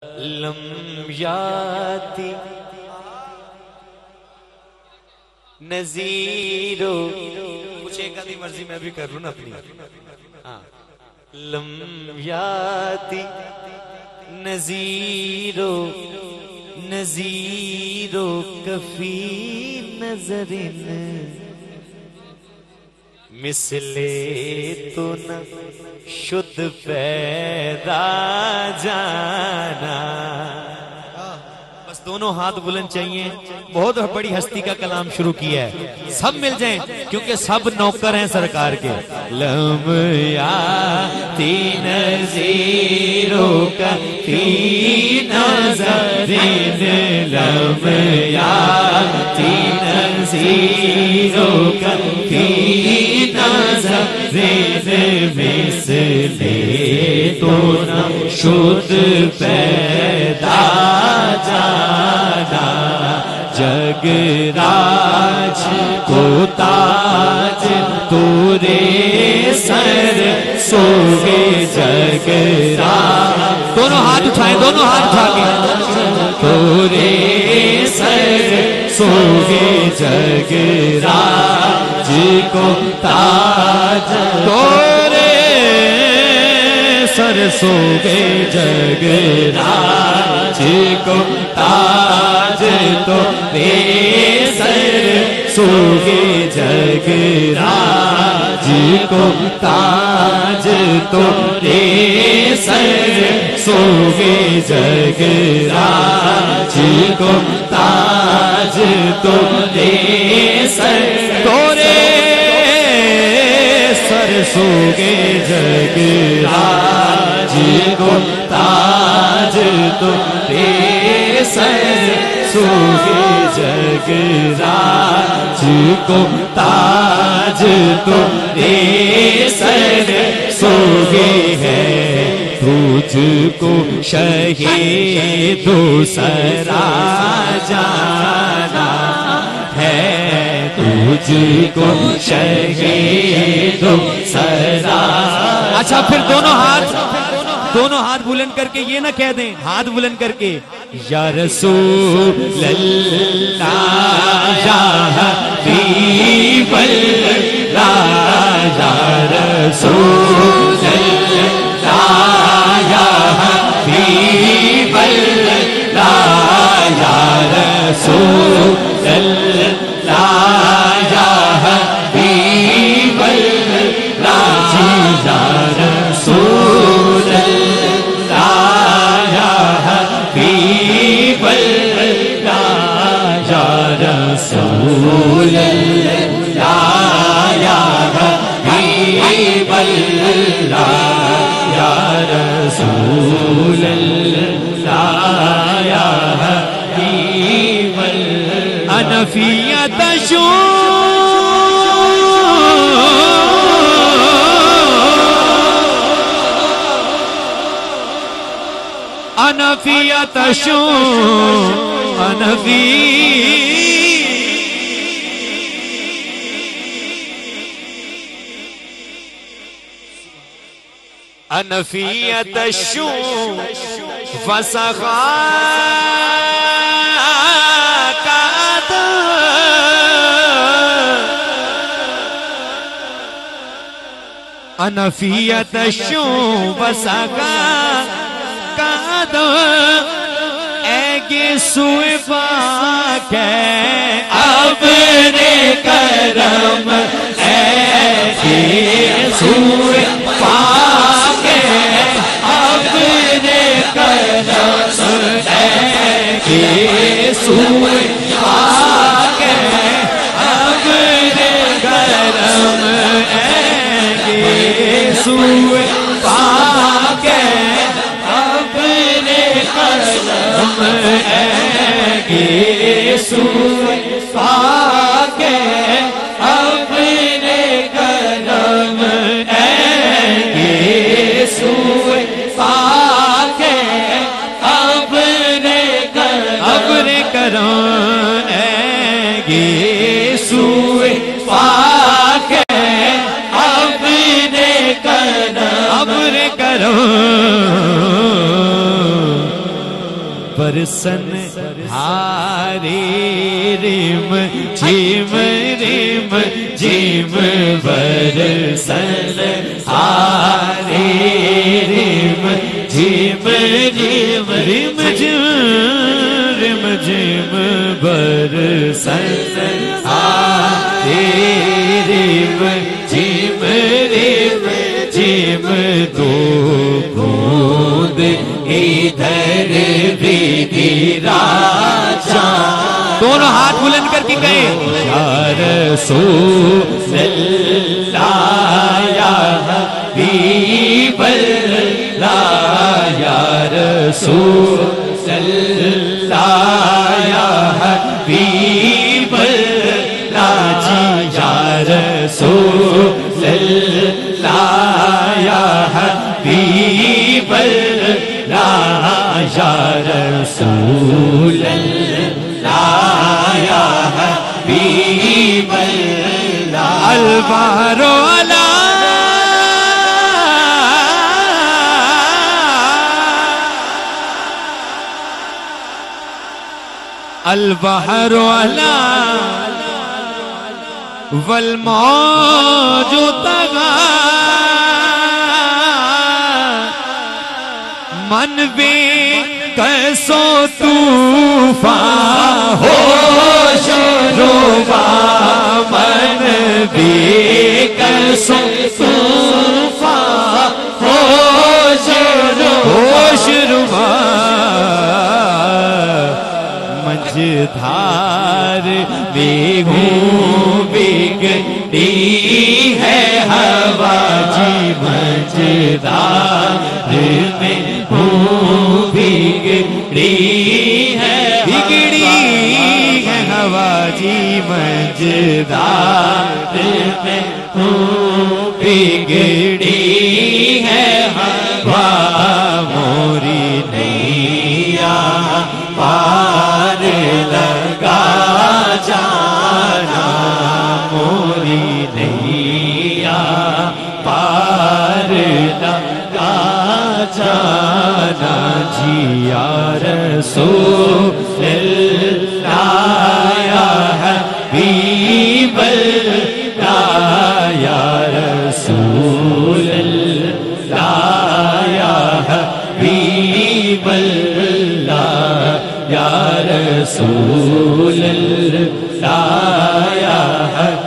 لم یاتی نذیرو، کچھ ایک آدھی مرضی میں بھی کر لوں نا اپنی. لم یاتی نذیرو نذیرو کفی نظرن مثلے تو نہ شد پیدا جانا. بس دونوں ہاتھ بلند چاہیے. بہت بڑی ہستی کا کلام شروع کیا ہے, سب مل جائیں کیونکہ سب نوکر ہیں سرکار کے. لم یاتی نذیرو کفی نظرن لم یاتی نذیرو کفی مثلے تو نہ شد پیدا جانا. جگ راج کو تاج تورے سر سوگے جگ راج. دونوں ہاتھ اٹھائیں, دونوں ہاتھ اٹھا کے. تورے سر سوگے جگ راج کو تاج تورے سر سوگے جگ راج کو تاج تورے سر سوگے جگ راج کو تاج تورے سر سوگے جگ راج کو تاج تورے سر تورے سر سوگے جگ راج کو تاج تورے سر سوگے جگ راج کو تاج تورے سر سوگے ہے. تجھ کو شہید سرا جانا ہے, تجھ کو شہید سرا. اچھا پھر دونوں ہاتھ بلند کر کے یہ نہ کہہ دیں, ہاتھ بلند کر کے یا رسول اللہ یا حبیب اللہ یا رسول اللہ یا حبیب اللہ یا رسول اللہ یا حبیب اللہ یا رسول اللہ یا حبیب اللہ یا رسول اللہ یا حبیب اللہ یا رسول اللہ یا حبیب اللہ. انفیت شو انفیت شو انفی انفیت شو فسخا انفیت شو فسخا کادو ایگی سوئے پاک ہے اپنے کرم ایگی سوئے پاک ہے اپنے کرم ایگی سوئے پاک ہے اپنے کرم ایگی سوئے پاک ہے کرم ایگی سوئے پاک ہے اپنے کرم ایگی سوئے پاک ہے اپنے کرم ایگی سوئے پاک ہے اپنے کرم برسن ہارے ریم جھیم برسن ہارے ریم جھیم جھیم برسن ہارے ریم جھیم دو بوند ادھر بھی گرا جان دونوں ہاتھ بلند کر کے کہیں یا رسول اللہ یا حبیب اللہ یا رسول اللہ یا حبیب اللہ جی یا رسول اللہ یا حبیب اللہ یا رسول اللہ یا حبیب اللہ البحر علی البحر علی والموج طغى من بے کیسو طوفان ہوش ربا من بے کیسو طوفان ہوش ربا مجھدھار میں ہوں بگڑی ہے ہوا جی مجھدھار میں ہوں بگڑی ہے ہوا جی مجھدھار میں ہوں بگڑی ہے ہوا موری نیا پار لگا جانا موری نیا پار لگا جانا جی یا رسول اللہ یا حبیب اللہ یا رسول اللہ یا حبیب اللہ یا رسول اللہ یا حبیب